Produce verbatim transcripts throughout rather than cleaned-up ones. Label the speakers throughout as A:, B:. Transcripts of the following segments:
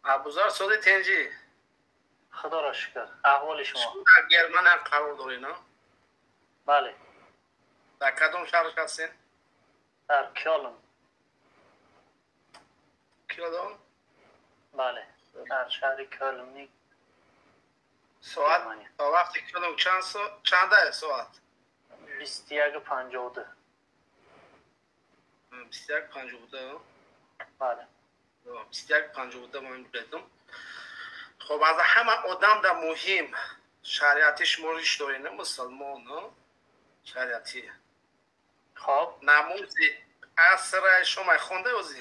A: ابوذر سود تنجی
B: خدا را شکر. احوال شما؟
A: شما در گرمن قرار دارین؟
B: بله.
A: در کدام شهر هستین؟
B: در کلن.
A: کلن؟
B: بله، در شهر کلن.
A: ساعت تا وقتی کلن چند ساعت؟ چنده ساعت؟
B: بیست و یک و پنجاه و دو.
A: بیست و یک و پنجاه و دو؟
B: بله.
A: بیست و یک و پنجاه و دو من بدم. خب از همه آدم در مهم شریعتی شما ریش دارین مسلمان شریعتی.
B: خب
A: نماز عصر شما خونده اوزی؟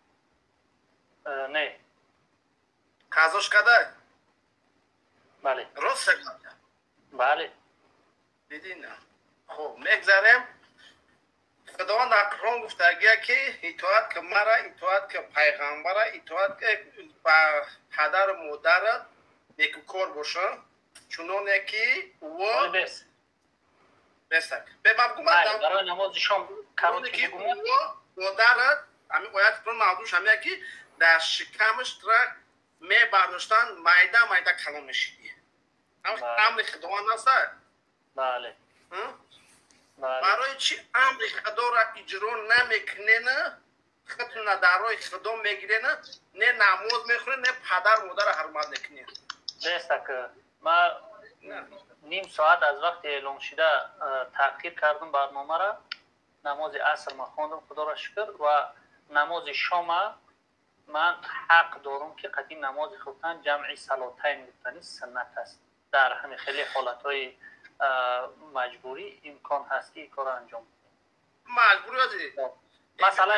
B: نه.
A: قضاش کده؟
B: بله.
A: راست کده؟
B: بله.
A: دیدین نه؟ خب میگذاریم. خداوند در قرآن گفته اگر که اطاعت که مرا، اطاعت که پیغمبر، اطاعت که پدر و مادرت نیکوکار باشه، چونانه که و
B: بس
A: بسک به مفهوم
B: برای نماز شام کارون که
A: و مادرت همین آیت قرآن موضوعش همین که در شکمش ترک می برداشتن میده میده کلام میشیدی. امر خداوند است.
B: بله.
A: برای چی امر خدا را اجرا نمیکنه نه خطر ندارای خدا میگیره نه نه نماز میخوره نه پدر مادر حرمت نکنه.
B: درسته که ما نیم ساعت از وقت اعلام شده تاخیر کردم برنامه را. نماز عصر ما خواندم خدا را شکر و نماز شام من حق دارم که قدیم نماز خوندن جمع صلاتین گفتنی سنت است. در همین خیلی حالتهای مجبوری امکان هست که کار انجام
A: مجبوری هستی؟
B: مثلا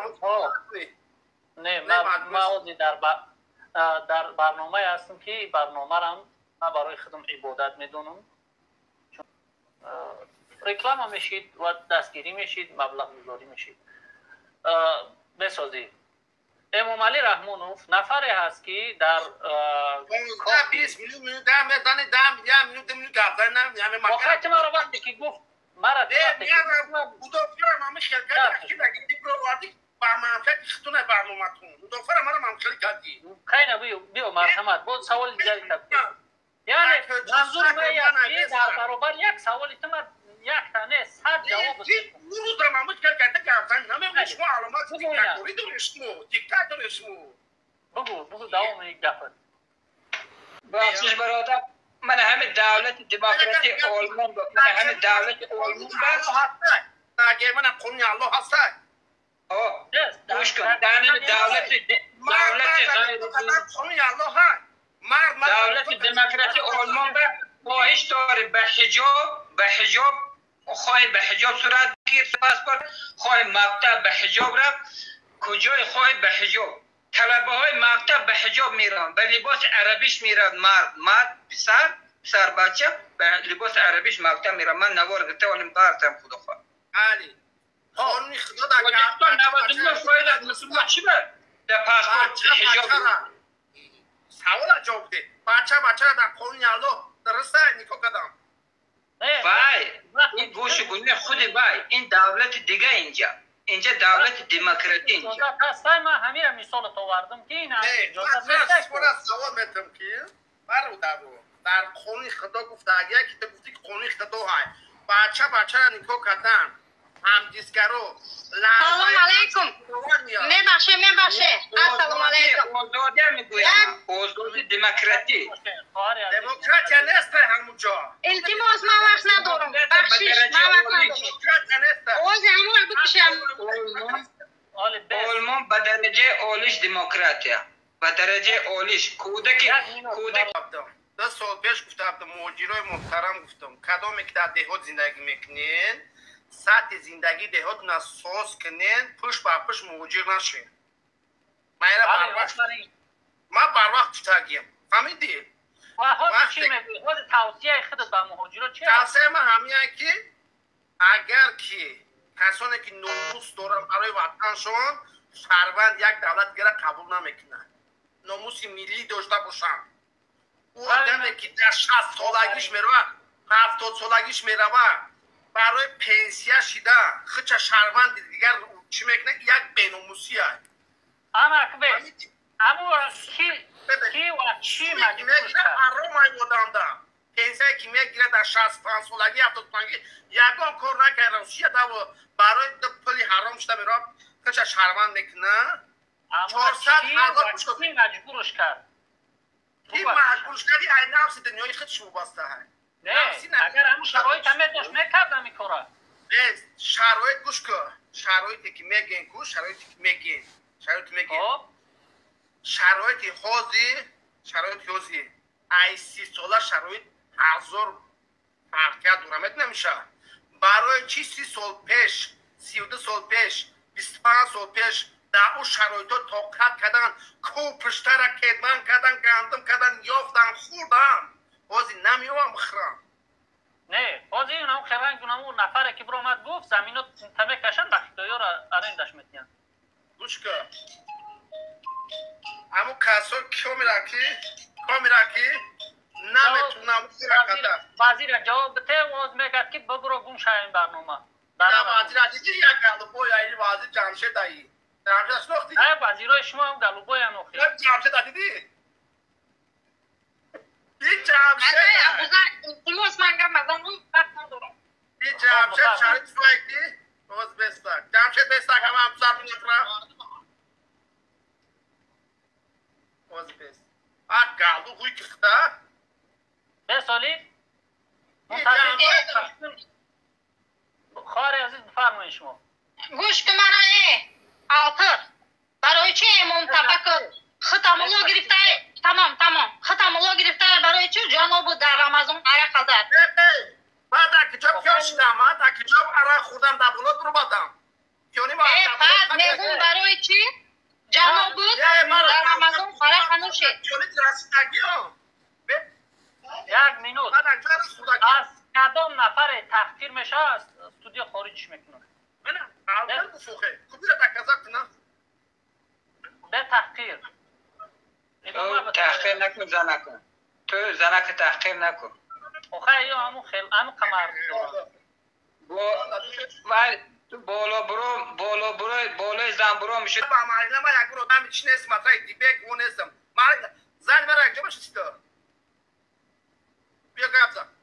B: نه ما در در برنامه هستم که برنامه را من برای خودم عبادت میدونم، چون رکلام هم میشید و دستگیری میشید، مبلغ گذاری میشید. بسازید امام علی رحمانوف نفری هست که در
A: بیست میلیون ده میدن ده میلیون میلیون ده میلیون گردن نمیدن
B: وقتی ما رو وقتی که گفت مرا
A: مدافع ما شرکت کی بگید دیپلماتیک با منفعت خودتون برنامه‌تون مدافع ما رو منفعت کردی
B: خیلی بیو بیو مرحمت بود سوال دیگه کرد. یعنی منظور من اینه در برابر یک سوال تو یک تنه صد جواب
A: بده. نور در ماموش کرده گردن نمیشه شما علامت دیکتاتوری دارید شما دیکتاتور شما.
B: بگو بگو دوام یک دفعه.
C: بخشش برادر من همه دولت دموکراسی آلمان با من همه دولت آلمان بس
A: اگه من قومی الله هست
C: آه گوش کن در همه دولت دولت
A: قومی الله هست
C: دولت دموکراسی آلمان بس خواهش داره به حجاب به حجاب خواهی به حجاب صورت بگیر پاسپورت خواهی مکتب به حجاب رفت کجای خواهی به حجاب طلبه های مکتب به حجاب میرن به لباس عربیش میرن مرد مرد پسر پسر بچه به لباس عربیش مکتب میرن. من نوار گرفته ولی بارتم خدا خواه
A: علی قانونی خدا در
C: وجدان نود و نه فاید از مسلمان چی بر در پاسپورت حجاب
A: سوال جواب ده بچه بچه در قانونی الله درسته نیکو کدام
C: وای این گوش گونه خود وای این دولت دیگه اینجا اینجا دولت دموکراسی اینجا
B: اصلا من همین مثال تو آوردم که این
A: اجازه نمیده سوال میتونم که برادر در قانون خدا گفته اگر که تو گفتی که قانون خدا های بچه بچه را نیکو کردن هم دیسکرو
D: سلام علیکم میبخشه میبخشه السلام علیکم
C: آزادی میگویم آزادی دموکراسی
A: دموکراسی نیست همونجا
D: التماس من وقت ندارم بخشش من وقت ندارم اوز همون بکشم
C: آلمان به درجه عالیش دموکراتیه به درجه عالیش کودک کودک
A: دو سال پیش گفتم مهاجرای محترم گفتم کدامی که در دهات زندگی میکنین سطح زندگی دهاتون از ساز کنین پشت بر پشت مهاجر نشین. من بر وقت من بر وقت تگیم فهمیدی؟
B: و چی میگی؟ خود توصیه خودت به مهاجرات چیه؟
A: توصیه من همینه که اگر که کسانی که ناموس دارن برای وطنشون شهروند یک دولت دیگه قبول نمیکنن ناموس ملی داشته باشن او آدمی که در شصت سالگیش میره هفتاد سالگیش میره برای پنسیه شده خچه شهروند دیگر چی میکنه یک بیناموسی هست
B: اما اکبر اما کی کی و چی
A: مجبور
B: مجبورش کرد؟
A: حرام بودم پنسیه که میگیره در شصت پنج سالگی هفتاد پنجی یکان کار نکردم سیه و برای پلی حرام شده میرم کچه شرمند میکنه چهارصد هزار
B: کی کی مجبورش کرد؟
A: کی مجبورش کردی ای نفس دنیای خودش وابسته های
B: نه اگر همون شرایط هم داشت میکردم این کارا
A: نه شرایط گوش کن شرایطی که میگین کو شرایطی که میگین شرایط میگین شرایطی حوزی شرایط حوزی ای سی ساله شرایط هزار فرقیت دورمت نمیشه برای چی سی سال پیش سی و دو سال پیش بیست و پنج سال پیش در اون شرایط ها طاقت کردن کو پشتر را کدمن کردن گندم کردن یافتن خوردن بازی نمیوام بخرم
B: نه بازی اونم خیرن کنم اون نفره که برامد گفت زمینو تمه کشن بخشتایی ها را ارندش میتین
A: گوش کن اما کسا کیو میرکی کیو میرکی نمیتونم میرکده
B: وزیر جواب بده واز میگد که ببرو گم شاین برنامه
A: نه وزیر عزیزی یک گلوبوی ایلی وزیر جمشید ای جمشید اشناختی؟
B: نه وزیرای شما هم گلوبوی انوخی
A: نه جمشید دیدی؟ این جمشید
D: اینو اسمان گم مزان اون وقت ندارم
A: این جمشید شرید سویدی؟ باز بستک جمشید بستک همه هم سر بینیتره باز بست ها گلو خوی کخته
B: به سالی خواهر عزیز بفرمایید شما
D: گوش که من ای آتر برای چی منطبق ختمالو گرفته تمام تمام ختمالو گرفته برای چی جناب در رمضان عرق خزد
A: بعد در کجاب کیا شدم من در کجاب عرق خوردم در بلاد رو بدم
D: ای بعد میگون برای چی جناب بود در رمضان عرق خنوشه
B: یک مینوت از کدام نفر تحقیر میشه از استودیو خارجش میکنه
A: من اول بفوخه کبیر تکزا کنم
B: به تحقیر
C: تو تحقیر نکن زنکن تو زنک تحقیر نکن
B: اوخه ایو همون خیل همون قمر
C: بالا برو بالا برو بالای زن برو میشه
A: با مالینا ما یک برو من چی نیست مطرح دیبک اون نیستم زن مرا یک جا باشه چیتا بیا گفت زن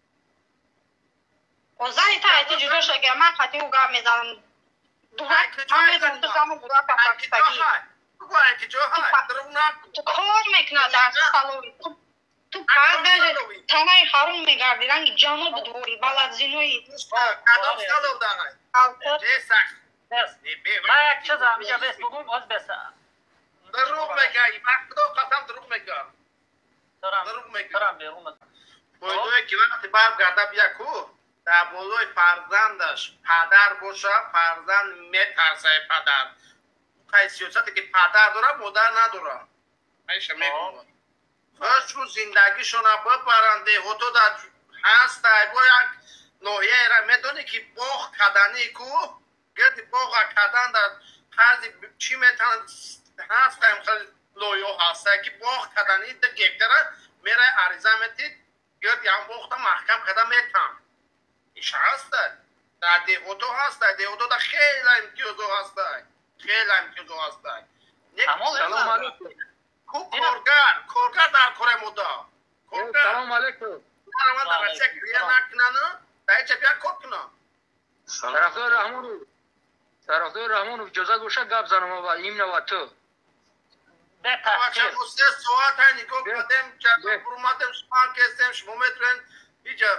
D: و زنی تا ایتی جدا شد که من خطی او گفت میزنم دوباره من میزنم تو زمان بودا پاکستانی
A: بگو اینکه جا های
D: تو کار میکنه در سالوی تو بعد تنهای حروم میگردی رنگ جانو بدوری بلد زینوی
A: کدام سالو داره چه سخت
B: من یک چیز هم اینجا بس بگویم باز بس
A: دروغ میگی من خدا قسم دروغ میگم
B: دروغ میگم دارم بیرون
A: بایدوی که وقتی برم گرده بیا کو در بولوی فرزندش پدر باشه فرزند میترسه پدر حیثیتی که پدر داره مادر نداره ایشه میگم فرش رو زندگیشونه بپرنده هتو در هست با یک نوعیه را میدونی که باغ کدنی کو گردی باغ کدن در خرزی چی میتونن هست خیلی لویو هسته که باغ کدنی در گکتره میره عریضه میتید گردی هم باغ محکم کدن میتن ایش هسته در دیهوتو هسته دیهوتو در خیلی امتیازو هسته خیلی امتیازو هسته
B: سلام علیکم
A: کورگر کورگر در کره مودا
B: سلام علیکم
A: من در رسک ریه نکنن دایی چه بیا کور کنن
E: طرفدار رحمونو طرفدار رحمونو اجازه گوشه گپ زنم و این نو تو
B: به تحقیر
A: سه ساعت های نگاه کردم که بروماتم شما کستم شما میتونن اینجا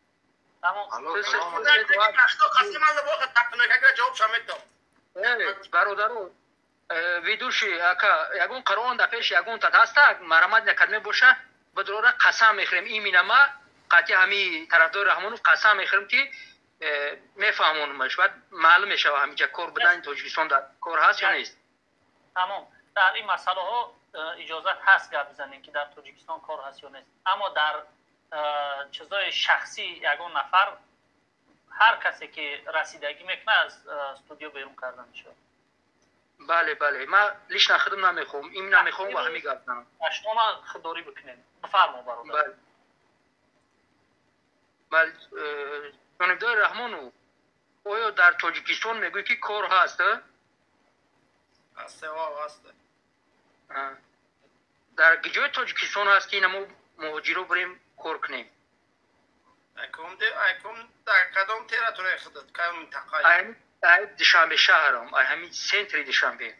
E: برادرو ویدوشی اکا یگون قرآن در پیش یگون تا دسته مرمت نکرمه باشه بدروره قسم میخریم این مینما قطعی همی طرفدار رحمانو قسم میخریم که میفهمونمش بعد معلوم میشه همینجا کار بدن تاجیکستان در کار هست یا نیست
B: تمام در این مسئله ها اجازت هست گپ بزنیم که در تاجیکستان کار هست یا نیست اما در چیزای شخصی یگون نفر هر کسی که رسیدگی میکنه از استودیو بیرون کردن میشه
E: بله بله من لیش نخدم نمیخوام این نمیخوام و همی گپ زنم
B: شما خداری بکنین بفرما برادر
E: بله بله جانبدار رحمانو آیا در تاجیکستان میگوی که کار هست؟
A: هسته ها هسته
E: در گجای تاجیکستان هست که اینمو مهاجرو بریم کار کنیم.
A: اکم ده اکم در کدام تیراتور خدمت کدام منطقه؟
E: این این دوشنبه شهرم، همین سنتری دوشنبه.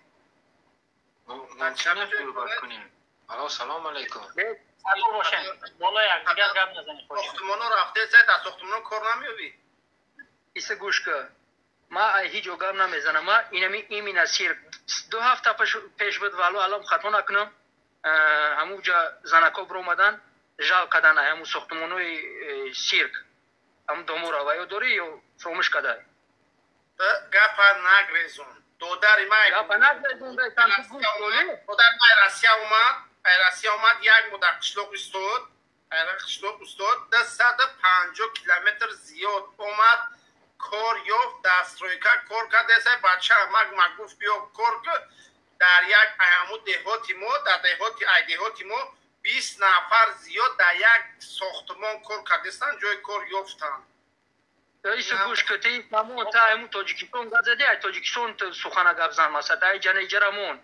F: ممکنه صحبت کنیم. الو سلام علیکم.
B: سلام باشین. بالا یک دیگر گپ نزنید خوش.
A: ساختمانو رفته زد از ساختمانو کار نمیوی.
E: ایسه گوش که ما هیچ جوگام نمیزنم. ما اینمی ایمین اسیر دو هفته پیش پیش بود ولو الان خطا نکنم. همونجا زنکا برو اومدن جال کردن همون ساختمانوی سیرک. هم دامور هوایی داری یا فراموش کرده؟
A: گپا نگریزون. دوداری ما
E: گپا نگریزون ده تان تو گوش کنی.
A: دودار ما راسیا اومد. راسیا اومد یک مدت قشلوق استود. قشلوق استود. ده صد و پنجاه کیلومتر زیاد اومد. کار یافت دسترویکا کار کرده سه بچه مگ مگوف بیا کار کرد. در یک ایامو دهاتی ما در دهاتی ای دهاتی ما بیست نفر زیاد در یک ساختمان کار کردستن جای کار یافتن.
E: ایسه گوش کتی همون تا همون تاجیکستان گذاری ای تاجیکستان سخنه گپ زن مثلا ای جن ایجرمون.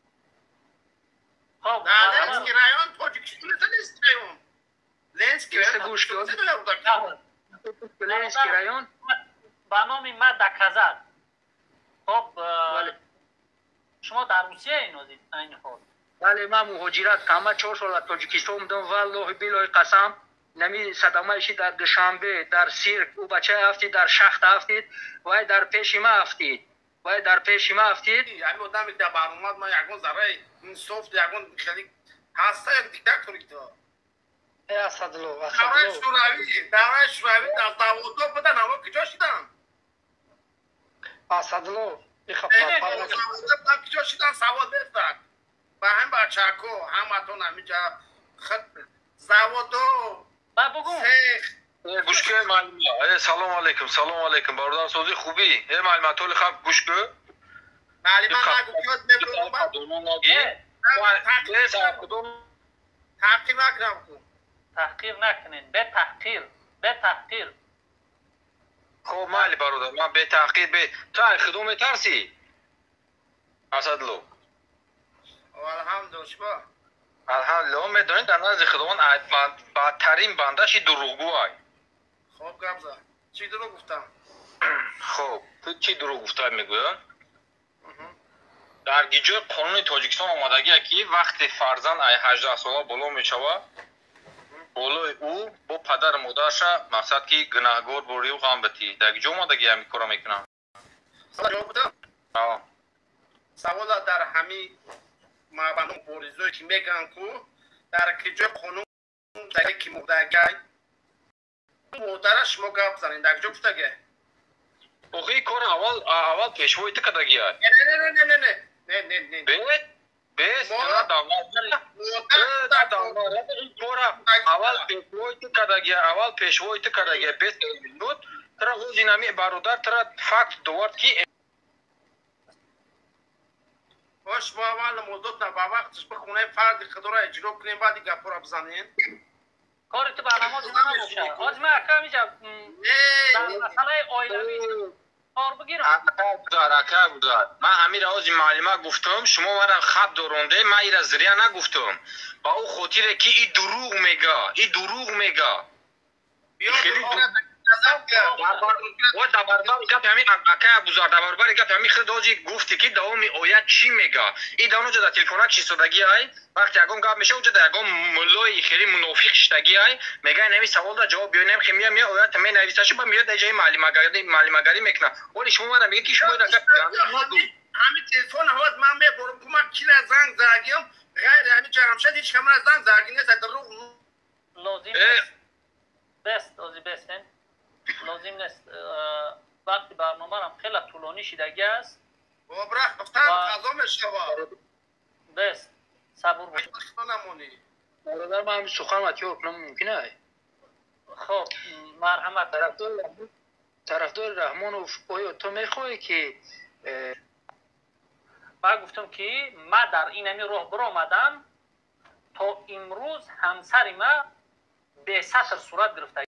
B: خب
A: نه لنسکی رایون تاجیکستان نیست رایون. لنسکی
E: ایسه گوش کتی لنسکی رایون
B: به نام ما دکزد. خب شما در روسیه اینوزید این حال.
E: بله من مهاجرت کردم چهار سال از تاجیکستان بودم والله بالله قسم نمی صدمه‌اش در دوشنبه در سیرک و بچه هفتید در شخت هفتید و در پیش ما هفتید و در پیش ما هفتید
A: یعنی آدم در برنامه ما یکون ذره انصاف یکون خیلی هسته یک دیکتاتوری تو
E: ای اسدالله
A: دوره
E: اسدالله
A: شوروی دوره شوروی در دوازده بودن اما کجا شدن
E: اسدالله بخواب
A: اینه دوازده بودن کجا شدن سواد بستن و هم بچه‌کو همتون همینجا خط زوادو
B: با بگو
F: گوش که معلومه. سلام علیکم سلام علیکم بردار سازی خوبی ای معلومات طول خب گوش که
A: معلومه نگو کیات نبرو من تحقیق نکنم کن
B: تحقیر نکنین به تحقیر به تحقیر
F: خب مالی برادر من به تحقیر به تو خدوم ترسی اسدالله
A: الحمدلله شما
F: الحمدلله میدونید در نزد خداوند بدترین بندهش دروغگو ای
A: خب گبزا چی دروغ گفتم
F: خب تو چی دروغ گفته میگویم در گیجای قانون تاجیکستان آمدگی که وقتی فرزند ای هجده ساله بالا میشود بالای او با پدر مادرش مقصد که گناهگار بوری و غم بتی در گیجای آمدگی همی کارا میکنم
A: جواب بدم سوال در همین مبنای بوریزوی که میگن که در کجای قانون در که مدگی مادرش ما گفت زنین در کجا گفتگه
F: اوخی کار اول اول پیشوی تکدگی های
A: نه نه نه نه نه نه نه نه
F: بیت بیت ترا داماد ترا داماد این کار اول پیشوی تکدگی اول پیشوی تکدگی بیت بود ترا روزی نمی برادر ترا فقط دوارد کی
A: باش با اول مدت نه با وقتش به خونه فرد خدا اجرا کنیم بعد گپا بزنین
B: کار تو برنامه نباشه آج ما کمیجا در مسئله اویلوی کار بگیرم
F: بودار اکا بودار من همین راز معلومه گفتم شما مرا خط دورونده من ایرا زریا نگفتم با او خاطره که این دروغ میگه این دروغ میگه خیلی و در برابر گپ همین اکا بزرگ در برابر گپ همین خود آجی گفتی که دوام آیت چی میگه این دانو جدا تلفنات چی سادگی های وقتی یکم گپ میشه جدا یکم ملای خیلی منافق شتگی های میگه نمی سوال دا جواب بیایم که میام یا آیت می نویسش با میاد در جای معلومه گری معلومه گری میکنه ولی شما مرا میگه که شما در گپ
A: همین تلفن هات من میبرم کمک کی زنگ زدیم غیر همین جمشید هیچ کمر زنگ زدین است دروغ
B: لازم بست لازم بستن لازم نیست وقتی برنامه هم خیلی طولانی شدگی است
A: و برخ گفتم غذا میشوا
B: بس صبور باش
A: نمونی
E: برادر من همین سخن متیار کنم ممکنه
B: خب مرحمت
E: طرفدار طرفدار رحمان آیا تو میخوای که
B: من گفتم که من در این همی راه برو آمدم تا امروز همسر ما به سطر صورت گرفته